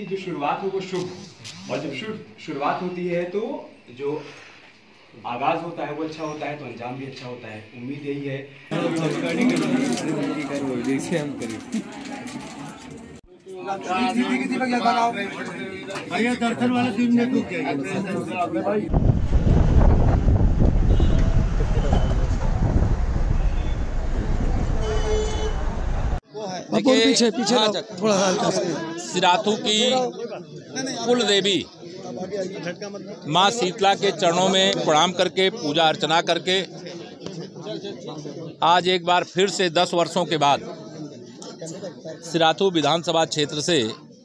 कि जो शुरुआत हो वो शुभ हो, और जब शुरुआत होती है तो जो आगाज होता है वो अच्छा होता है, तो अंजाम भी अच्छा होता है। उम्मीद यही है। दर्शन वाला सीन देखो देखिए पीछे थोड़ा सिराथू की कुल देवी माँ शीतला के चरणों में प्रणाम करके पूजा अर्चना करके आज एक बार फिर से 10 वर्षों के बाद सिराथू विधानसभा क्षेत्र से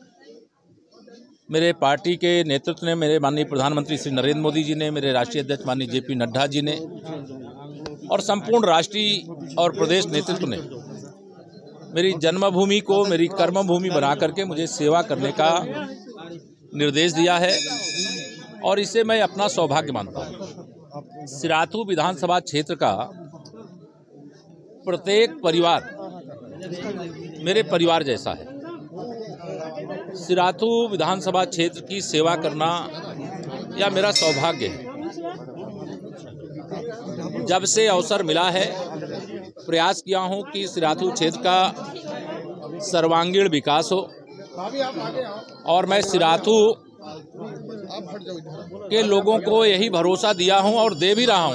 मेरे पार्टी के नेतृत्व ने, मेरे माननीय प्रधानमंत्री श्री नरेंद्र मोदी जी ने, मेरे राष्ट्रीय अध्यक्ष माननीय जेपी नड्डा जी ने और संपूर्ण राष्ट्रीय और प्रदेश नेतृत्व ने मेरी जन्मभूमि को मेरी कर्मभूमि बना करके मुझे सेवा करने का निर्देश दिया है और इसे मैं अपना सौभाग्य मानता हूँ। सिराथू विधानसभा क्षेत्र का प्रत्येक परिवार मेरे परिवार जैसा है। सिराथू विधानसभा क्षेत्र की सेवा करना यह मेरा सौभाग्य है। जब से अवसर मिला है प्रयास किया हूं कि सिराथू क्षेत्र का सर्वांगीण विकास हो और मैं सिराथू के लोगों को यही भरोसा दिया हूं और दे भी रहा हूं।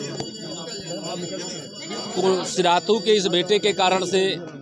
तो सिराथू के इस बेटे के कारण से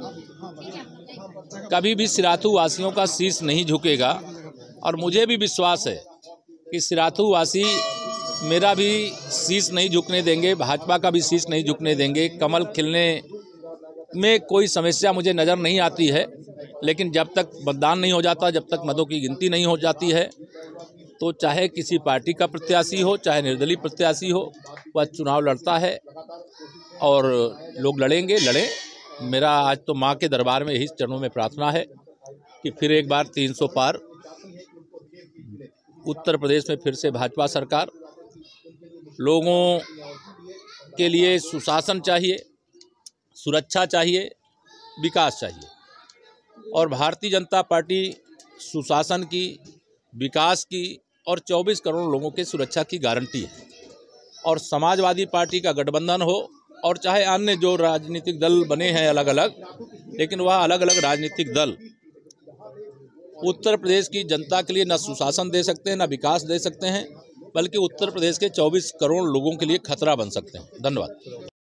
कभी भी सिराथू वासियों का शीश नहीं झुकेगा और मुझे भी विश्वास है कि सिराथू वासी मेरा भी शीश नहीं झुकने देंगे, भाजपा का भी शीश नहीं झुकने देंगे। कमल खिलने में कोई समस्या मुझे नज़र नहीं आती है, लेकिन जब तक मतदान नहीं हो जाता, जब तक मतों की गिनती नहीं हो जाती है, तो चाहे किसी पार्टी का प्रत्याशी हो, चाहे निर्दलीय प्रत्याशी हो, वह चुनाव लड़ता है और लोग लड़ें। मेरा आज तो माँ के दरबार में यही चरणों में प्रार्थना है कि फिर एक बार 300 पार उत्तर प्रदेश में फिर से भाजपा सरकार। लोगों के लिए सुशासन चाहिए, सुरक्षा चाहिए, विकास चाहिए और भारतीय जनता पार्टी सुशासन की, विकास की और 24 करोड़ लोगों के सुरक्षा की गारंटी है। और समाजवादी पार्टी का गठबंधन हो और चाहे अन्य जो राजनीतिक दल बने हैं अलग अलग, लेकिन वह अलग अलग राजनीतिक दल उत्तर प्रदेश की जनता के लिए न सुशासन दे सकते हैं, न विकास दे सकते हैं, बल्कि उत्तर प्रदेश के 24 करोड़ लोगों के लिए खतरा बन सकते हैं। धन्यवाद।